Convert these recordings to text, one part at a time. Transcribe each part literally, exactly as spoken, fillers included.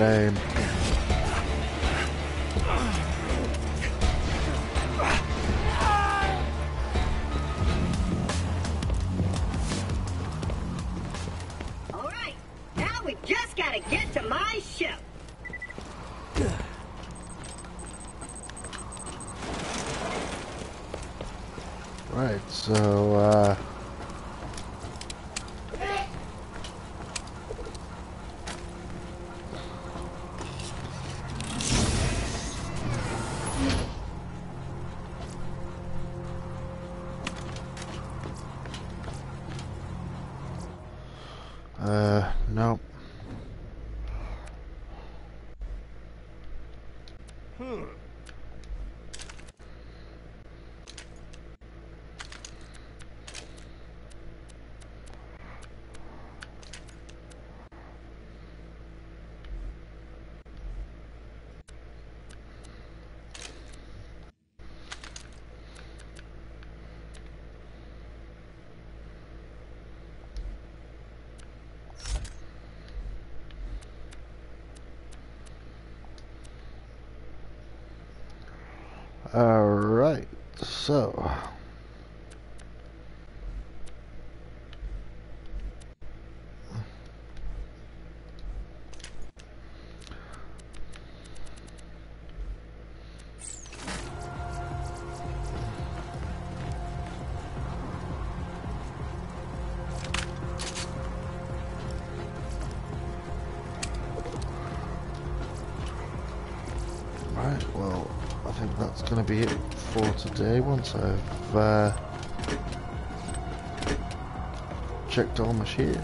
game. Alright, now we just gotta get to my ship. Right, so, uh... Uh, no. Hmm. Alright, so... Right, well, I think that's going to be it for today once I've uh, checked all my shit.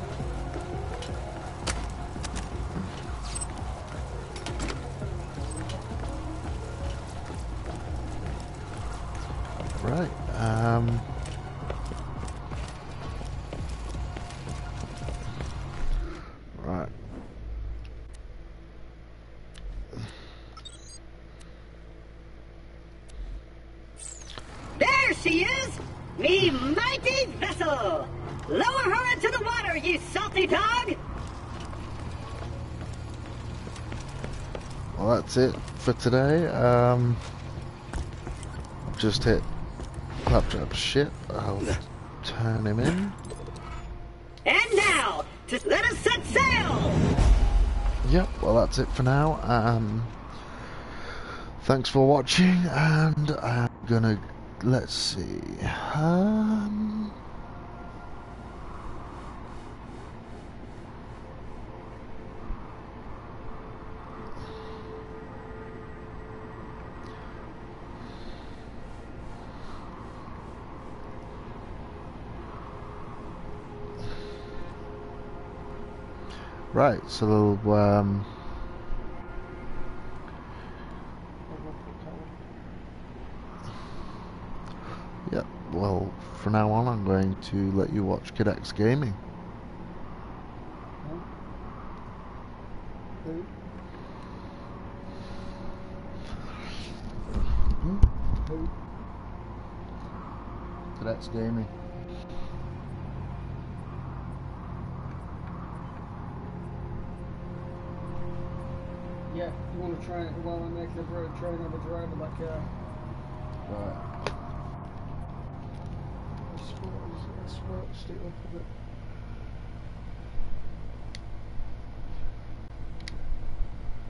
Right, um... right. There she is! Me mighty vessel! Lower her into the water, you salty dog! Well, that's it for today. Um, I've just hit Claptrap's shit. I'll turn him in. And now, just let us set sail! Yep, well that's it for now. Um, thanks for watching, and I'm gonna, let's see, um... right, so, um... yep, well, from now on I'm going to let you watch Cadex Gaming. Who? Hmm? Who? Cadex Gaming. Yeah, you want to train it while I make the road train of a driver like uh Right. I suppose I suppose stick up a bit.